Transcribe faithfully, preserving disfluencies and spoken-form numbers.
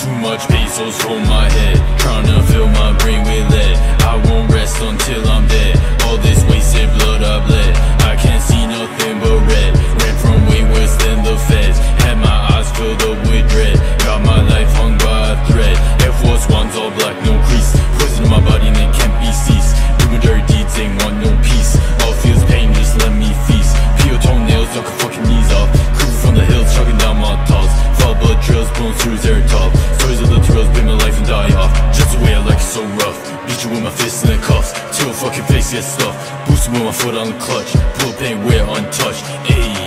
Too much pesos for my head, trying to fill my brain with lead. I won't rest until I'm dead. All this wasted blood I bled. I can't see nothing but red. Ran from way worse than the feds. Had my eyes filled up with dread. Got my life hung by a thread. Air Force Ones all black, no crease. Poison in my body and it can't be ceased. Doing dirty deeds ain't want no peace. All feels pain, just let me feast. Peel toenails, knock a fucking knees off. Cruise from the hills, chugging down my toss. Fall blood trails, bones through their top. Stories of the thrills, bring my life and die off. Just the way I like it, so rough. Beat you with my fists and the cuffs till fucking face gets stuffed. Boosting with my foot on the clutch. Pull pain where untouched. Ayy.